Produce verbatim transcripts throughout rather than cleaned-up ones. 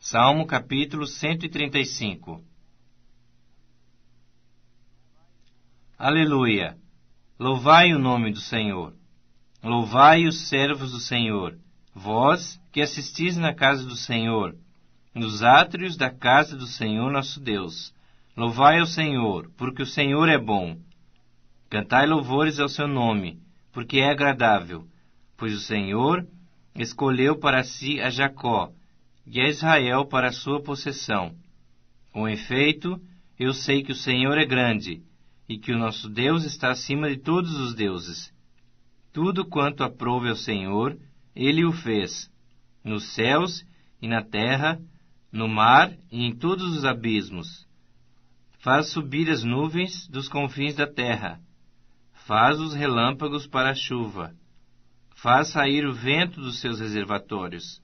Salmo capítulo cento e trinta e cinco. Aleluia! Louvai o nome do Senhor. Louvai os servos do Senhor, vós que assistis na casa do Senhor, nos átrios da casa do Senhor nosso Deus. Louvai ao Senhor, porque o Senhor é bom. Cantai louvores ao seu nome, porque é agradável, pois o Senhor escolheu para si a Jacó, e a Israel para a sua possessão. Com efeito, eu sei que o Senhor é grande, e que o nosso Deus está acima de todos os deuses. Tudo quanto aprouve ao Senhor, Ele o fez, nos céus e na terra, no mar e em todos os abismos. Faz subir as nuvens dos confins da terra, faz os relâmpagos para a chuva, faz sair o vento dos seus reservatórios.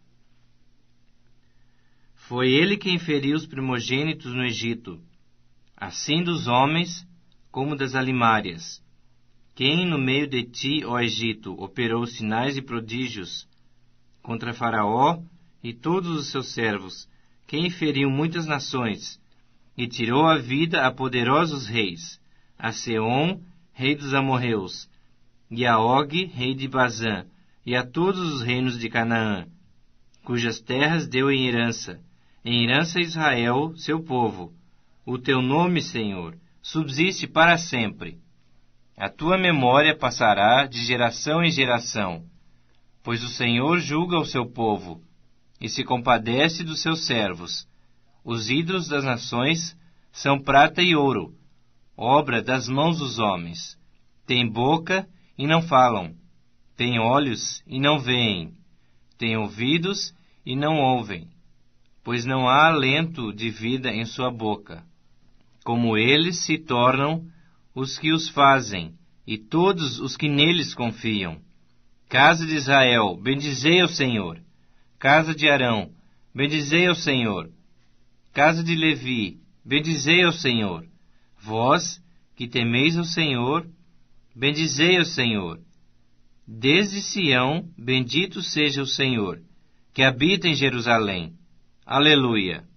Foi ele quem feriu os primogênitos no Egito, assim dos homens como das alimárias. Quem no meio de ti, ó Egito, operou sinais e prodígios contra Faraó e todos os seus servos, quem feriu muitas nações e tirou a vida a poderosos reis, a Seom, rei dos amorreus, e a Og, rei de Bazã, e a todos os reinos de Canaã, cujas terras deu em herança, em herança a Israel, seu povo. O teu nome, Senhor, subsiste para sempre. A tua memória passará de geração em geração, pois o Senhor julga o seu povo, e se compadece dos seus servos. Os ídolos das nações são prata e ouro, obra das mãos dos homens. Têm boca e não falam, têm olhos e não veem, têm ouvidos e não ouvem, pois não há alento de vida em sua boca. Como eles se tornam os que os fazem, e todos os que neles confiam. Casa de Israel, bendizei ao Senhor. Casa de Arão, bendizei ao Senhor. Casa de Levi, bendizei ao Senhor. Vós, que temeis ao Senhor, bendizei ao Senhor. Desde Sião, bendito seja o Senhor, que habita em Jerusalém. Aleluia!